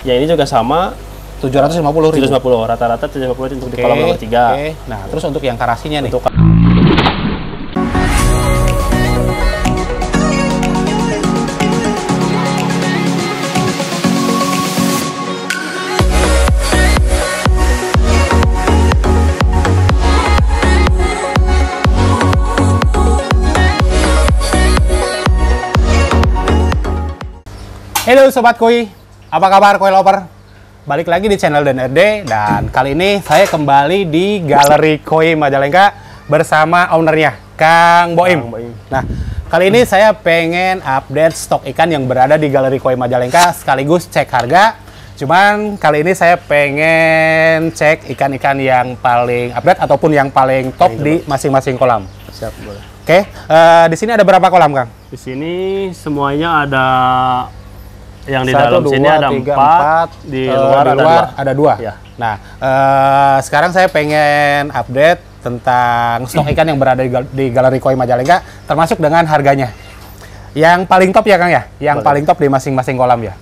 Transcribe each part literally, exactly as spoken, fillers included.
Ya ini juga sama. tujuh ratus lima puluh ribu. tujuh ratus lima puluh rata-rata tujuh ratus lima puluh untuk Oke, di kolam nomor tiga. Oke. Nah, terus untuk yang karasinya nih. Untuk Halo Sobat Koi, apa kabar Koi Lover? Balik lagi di channel D N R D, dan kali ini saya kembali di Galeri Koi Majalengka bersama ownernya, Kang Boim. Kang Boim. Nah, kali ini saya pengen update stok ikan yang berada di Galeri Koi Majalengka sekaligus cek harga. Cuman kali ini saya pengen cek ikan-ikan yang paling update ataupun yang paling top di masing-masing kolam. siap boleh. Oke, uh, di sini ada berapa kolam, Kang? Di sini semuanya ada yang di Satu, dalam dua, sini ada tiga, empat, di uh, luar, di ada, luar dua. ada dua. Ya. Nah, uh, sekarang saya pengen update tentang stok ikan yang berada di, gal di Galeri Koi Majalengka, termasuk dengan harganya. Yang paling top ya, Kang ya? Yang Boleh. paling top di masing-masing kolam ya?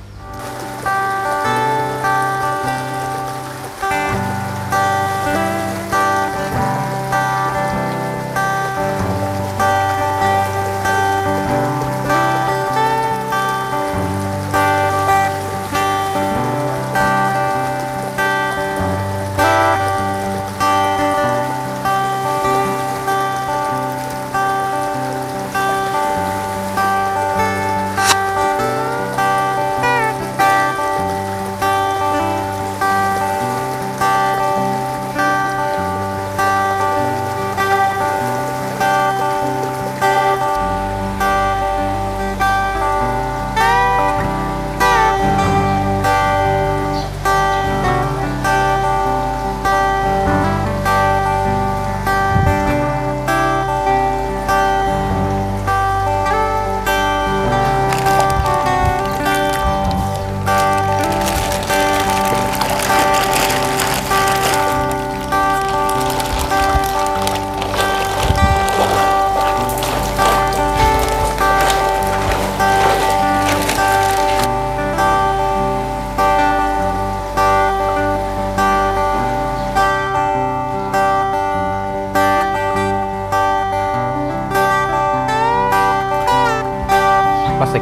Plastik.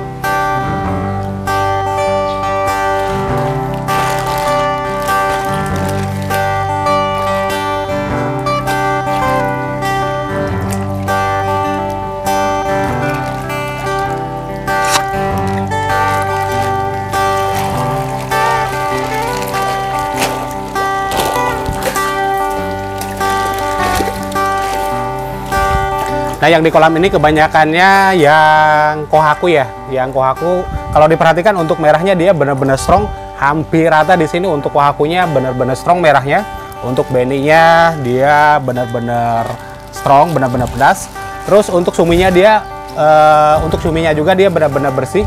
Nah, yang di kolam ini kebanyakannya yang kohaku ya. Yang kohaku, kalau diperhatikan untuk merahnya dia benar-benar strong. Hampir rata di sini untuk kohakunya benar-benar strong merahnya. Untuk beninya dia benar-benar strong, benar-benar pedas. Terus untuk suminya dia, uh, untuk suminya juga dia benar-benar bersih.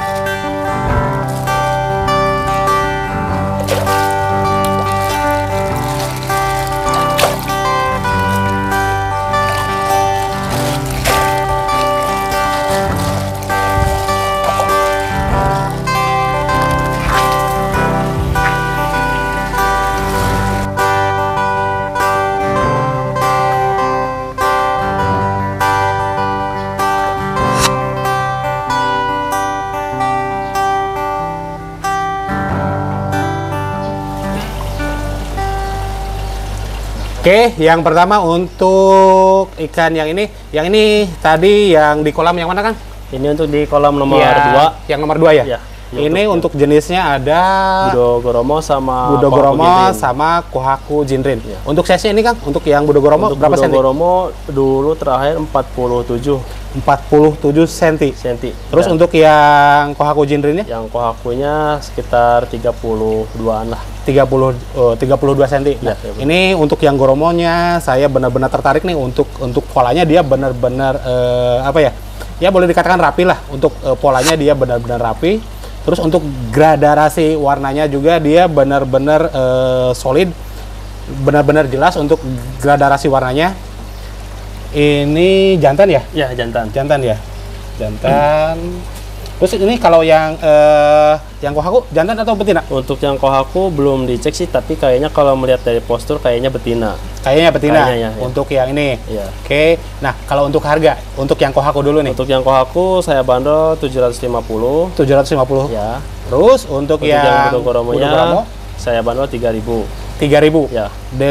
Oke, yang pertama untuk ikan yang ini, yang ini tadi yang di kolam yang mana, Kang? Ini untuk di kolam nomor Ya, dua. Yang nomor dua ya? Ya. Ini untuk, untuk jenisnya ada Budogoromo sama Budogoromo Kohaku Jinrin. sama Kohaku Jinrin. Ya. Untuk size ini, Kang, untuk yang Budogoromo Untuk berapa senti? Budogoromo dulu terakhir empat puluh tujuh empat puluh tujuh senti. senti. Terus Dan untuk yang Kohaku Jinrinnya? yang Kohakunya sekitar tiga puluh duaan lah. tiga puluh, oh, tiga puluh dua senti. Nah, Ya, ya, ini untuk yang Goromonya saya benar-benar tertarik nih untuk untuk polanya dia benar-benar eh, apa ya? Ya boleh dikatakan rapi lah. Untuk eh, polanya dia benar-benar rapi. Terus untuk gradasi warnanya juga dia benar-benar eh, solid, benar-benar jelas untuk gradasi warnanya. Ini jantan ya? Ya, jantan. Jantan ya? Jantan. Terus ini kalau yang eh, yang Kohaku jantan atau betina? Untuk yang Kohaku belum dicek sih, tapi kayaknya kalau melihat dari postur kayaknya betina. Kayaknya betina. Kayaknya, ya, ya. Untuk yang ini. Ya. Oke. Nah, kalau untuk harga, untuk yang Kohaku dulu nih. Untuk yang Kohaku saya bandrol tujuh ratus lima puluh. tujuh ratus lima puluh. Ya. Terus untuk, Untuk yang, yang Budokoromonya saya bandrol tiga ribu. tiga ribu. Ya.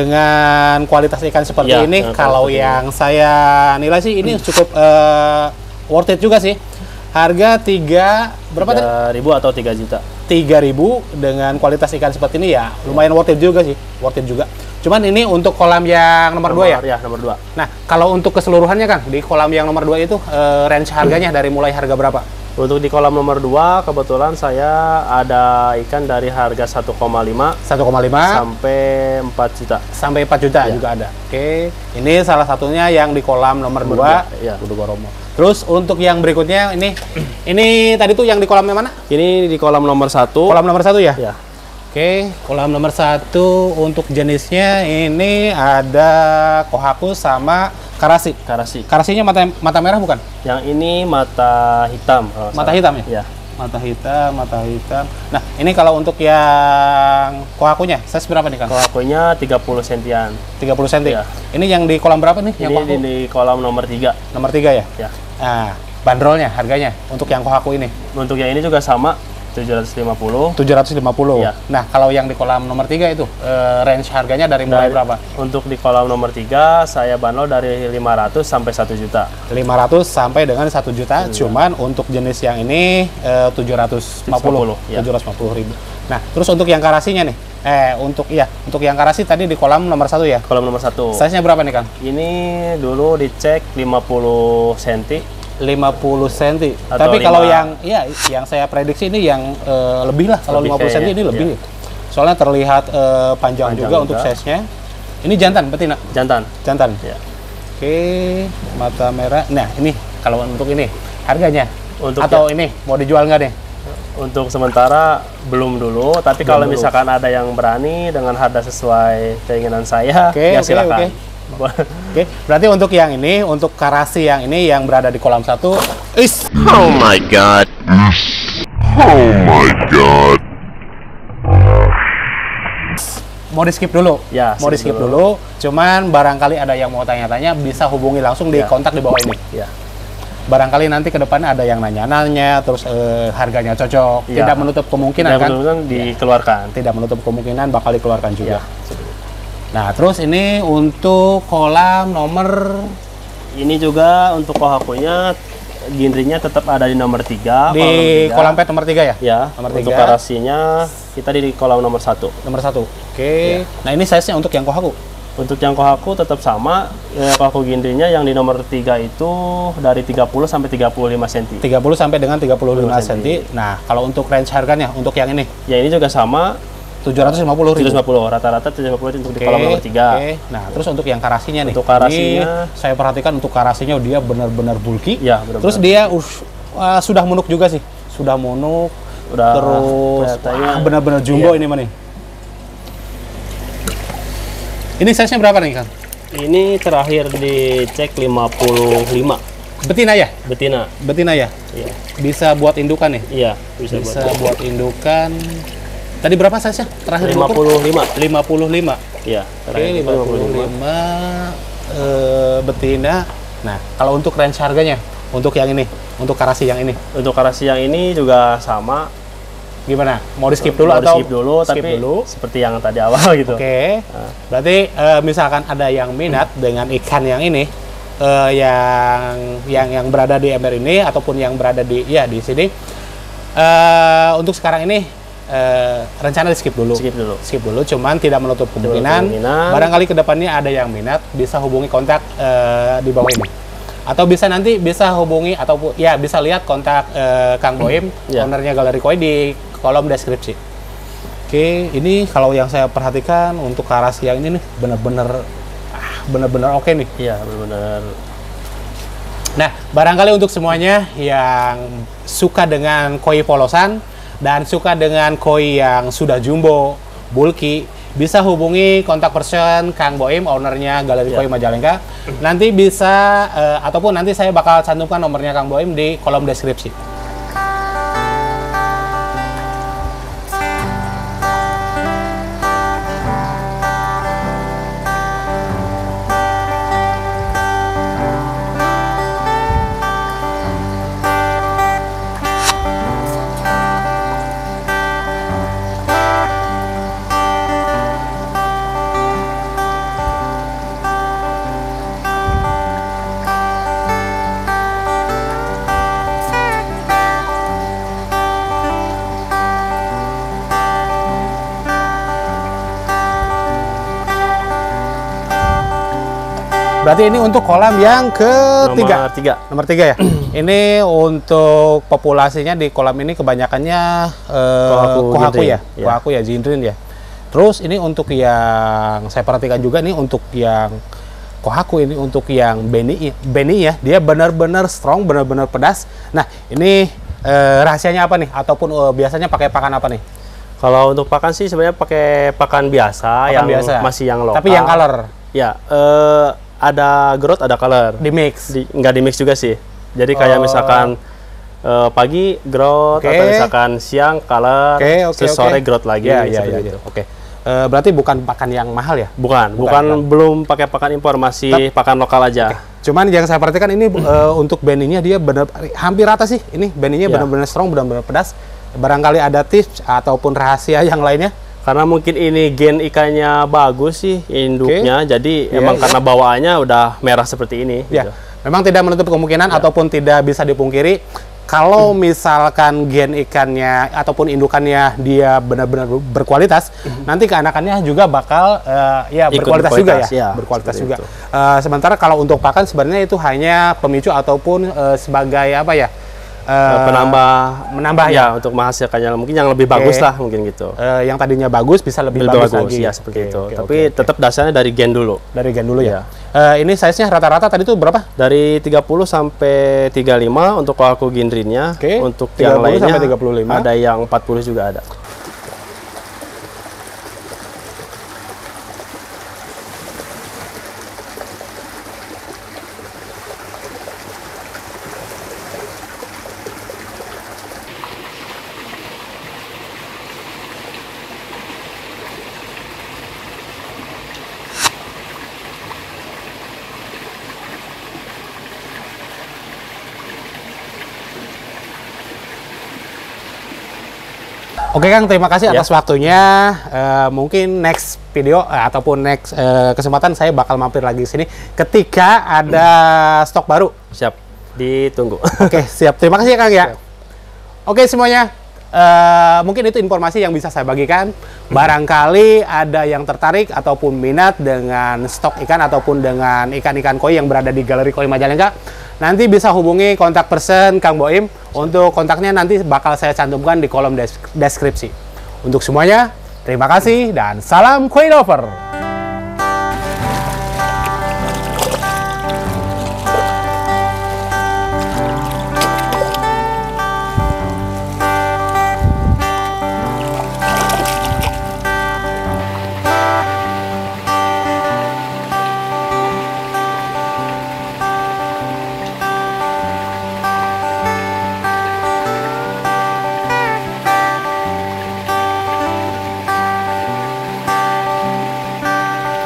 Dengan kualitas ikan seperti Ya, ini, kalau seperti yang ini. saya nilai sih ini cukup uh, worth it juga sih. Harga tiga berapa tadi? tiga ribu atau tiga juta. tiga ribu dengan kualitas ikan seperti ini ya, lumayan worth it juga sih. Worth it juga. Cuman ini untuk kolam yang nomor dua ya? Ya, nomor dua. Nah, kalau untuk keseluruhannya kan di kolam yang nomor dua itu uh, range harganya dari mulai harga berapa? Untuk di kolam nomor dua kebetulan saya ada ikan dari harga satu koma lima satu koma lima sampai empat juta. Sampai empat juta ya. Juga ada. Oke, ini salah satunya yang di kolam nomor dua, ya. Budokoromo. Terus untuk yang berikutnya ini ini tadi tuh yang di kolam yang mana? Ini di kolam nomor satu. Kolam nomor satu ya? Ya. Oke, kolam nomor satu untuk jenisnya ini ada Kohaku sama karasi. Karasi. Karasinya mata mata merah bukan? Yang ini mata hitam. Mata salah. Hitam ya? Ya. Mata hitam, mata hitam. Nah, ini kalau untuk yang Kohakunya, size berapa nih, Kang? Kohakunya tiga puluh sentian. tiga puluh senti. Ya. Ini yang di kolam berapa nih? Ini yang di, di kolam nomor tiga. Nomor tiga ya? Ya. Nah, bandrolnya harganya untuk yang Kohaku ini. Untuk yang ini juga sama tujuh ratus lima puluh. tujuh ratus lima puluh. Ya. Nah, kalau yang di kolam nomor tiga itu eh, range harganya dari mulai Dari, berapa? Untuk di kolam nomor tiga saya bandrol dari lima ratus sampai satu juta. lima ratus sampai dengan satu juta. Ya. Cuman untuk jenis yang ini eh, tujuh ratus lima puluh. Ya. tujuh ratus lima puluh ribu. Nah, terus untuk yang karasinya nih. Eh, untuk iya, untuk yang karasi tadi di kolam nomor satu ya? Kolam nomor satu. Size-nya berapa nih, Kang? Ini dulu dicek lima puluh senti. lima puluh senti. Atau Tapi kalau lima. yang ya yang saya prediksi ini yang uh, lebih lah, kalau lima puluh senti ini lebih. Iya. Soalnya terlihat uh, panjang, panjang juga, juga untuk size-nya. Ini jantan betina? Jantan. Jantan. Ya. Oke, mata merah. Nah, ini kalau untuk ini harganya untuk atau ya, ini mau dijual nggak nih? Untuk sementara belum dulu, tapi belum kalau dulu. Misalkan ada yang berani dengan harga sesuai keinginan saya, oke, ya oke, silakan. Oke. Oke, berarti untuk yang ini, untuk karasi yang ini yang berada di kolam satu, is. Oh my god. Oh my god. Mau di skip dulu, ya, mau di skip dulu. dulu. Cuman barangkali ada yang mau tanya-tanya, bisa hubungi langsung di ya. kontak di bawah ini. Ya. Barangkali nanti ke depannya ada yang nanya-nanya, terus eh, harganya cocok, ya. Tidak menutup kemungkinan tidak kan? Tidak dikeluarkan. Tidak menutup kemungkinan bakal dikeluarkan juga. Ya. Nah, terus ini untuk kolam nomor... Ini juga untuk Kohakunya, ginrinya tetap ada di nomor tiga. Di kolam pet nomor tiga ya? Ya, nomor untuk tiga. Karasinya kita di kolam nomor satu. Nomor satu, oke. Okay. Ya. Nah, ini size-nya untuk yang Kohaku? Untuk yang Kohaku tetap sama, ya, Kohaku ginrinya yang di nomor tiga itu dari tiga puluh sampai tiga puluh lima senti. tiga puluh sampai dengan tiga puluh lima senti. Nah, kalau untuk range harganya, untuk yang ini? Ya, ini juga sama. tujuh ratus lima puluh ribu. tujuh ratus lima puluh, rata-rata tujuh ratus lima puluh untuk okay, di kolam nomor tiga. Okay. Nah, terus untuk yang karasinya nih. Untuk karasinya, ini saya perhatikan untuk karasinya dia benar-benar bulky. Ya, benar-benar. Terus dia uh, uh, sudah munuk juga sih. Sudah munuk. Udah terus benar-benar jumbo iya. Ini mah nih. Ini size-nya berapa nih, Kang? Ini terakhir dicek lima puluh lima. Betina ya? Betina. Betina ya? Iya. Bisa buat indukan nih? Iya, bisa, bisa buat, buat indukan. Tadi berapa size-nya? Terakhir lima puluh lima. lima puluh lima. Iya, terakhir lima puluh lima eh, betina. Nah, kalau untuk range harganya untuk yang ini, untuk karasi yang ini. Untuk karasi yang ini juga sama. Gimana? Mau di skip dulu Mau atau di skip dulu, skip tapi dulu seperti yang tadi awal gitu. Oke. Okay. Nah. Berarti eh, misalkan ada yang minat hmm. dengan ikan yang ini eh, yang yang yang berada di ember ini ataupun yang berada di ya di sini eh, untuk sekarang ini Uh, rencana di skip dulu. Skip dulu. Skip dulu, cuman tidak menutup kemungkinan. kemungkinan. Barangkali kedepannya ada yang minat, bisa hubungi kontak uh, di bawah ini. Atau bisa nanti bisa hubungi atau ya bisa lihat kontak uh, Kang Boim, yeah. ownernya Galeri Koi di kolom deskripsi. Oke, ini kalau yang saya perhatikan untuk karasi yang ini nih benar-benar ah, benar-benar oke nih. Iya, benar-benar. Nah, barangkali untuk semuanya yang suka dengan koi polosan dan suka dengan koi yang sudah jumbo, bulky, bisa hubungi kontak person Kang Boim, ownernya Galeri yeah. Koi Majalengka. Nanti bisa, uh, ataupun nanti saya bakal cantumkan nomornya Kang Boim di kolom deskripsi. Berarti ini untuk kolam yang ketiga. Nomor tiga. Nomor tiga ya. Ini untuk populasinya di kolam ini kebanyakannya eh, Kohaku kohaku ya, Ginrin, ya. kohaku ya, Ginrin ya. Terus ini untuk yang saya perhatikan juga nih untuk yang kohaku ini untuk yang beni, beni ya, dia benar-benar strong, benar-benar pedas. Nah ini eh, rahasianya apa nih? Ataupun eh, biasanya pakai pakan apa nih? Kalau untuk pakan sih sebenarnya pakai pakan biasa, Pakan yang biasa. masih yang lokal. Tapi yang color Ya, eh, ada growth, ada color. di mix. Di, nggak di mix juga sih. Jadi kayak Oh. misalkan eh, pagi growth, Oke. atau misalkan siang color, Oke, oke, terus sore oke. growth lagi. Ya, ya, seperti ya, itu. ya. Oke. Eh, berarti bukan pakan yang mahal ya? Bukan, bukan, Bukan, bukan. belum pakai pakan impor, masih pakan lokal aja. Cuman yang saya perhatikan ini eh, untuk beninya dia benar hampir rata sih. Ini beninya Ya. benar-benar strong, benar-benar pedas. Barangkali ada tips ataupun rahasia yang lainnya. Karena mungkin ini gen ikannya bagus sih induknya, jadi Iya, emang iya. karena bawaannya udah merah seperti ini. Ya, gitu. memang tidak menutup kemungkinan ataupun tidak bisa dipungkiri kalau misalkan gen ikannya ataupun indukannya dia benar-benar berkualitas, nanti keanakannya juga bakal eh, ya Ikut berkualitas juga ya, berkualitas, ya, berkualitas seperti juga. itu. Eh, sementara kalau untuk pakan sebenarnya itu hanya pemicu ataupun eh, sebagai apa ya? eh, penambah menambah ya, untuk menghasilkannya mungkin yang lebih bagus Oke. lah mungkin gitu. eh, yang tadinya bagus bisa lebih, Lebih bagus, bagus, lagi. ya seperti Oke, itu. oke, Tapi oke, oke. tetap dasarnya dari gen dulu. Dari gen dulu ya. Ya. Eh, ini size-nya rata-rata tadi itu berapa? Dari tiga puluh sampai tiga puluh lima untuk Kohaku Ginrinnya. Oke, Untuk tiga yang puluh lainnya sampai tiga puluh lima. ada yang empat puluh juga ada. Oke Kang, terima kasih Ya. atas waktunya. Eh, mungkin next video eh, ataupun next eh, kesempatan saya bakal mampir lagi di sini ketika ada stok baru. Siap, ditunggu. Oke, siap. Terima kasih ya Kang ya. Oke semuanya, eh, mungkin itu informasi yang bisa saya bagikan. Barangkali ada yang tertarik ataupun minat dengan stok ikan ataupun dengan ikan-ikan koi yang berada di Galeri Koi Majalengka, nanti bisa hubungi kontak person Kang Boim. Untuk kontaknya nanti bakal saya cantumkan di kolom des- deskripsi. Untuk semuanya, terima kasih dan salam koi lover.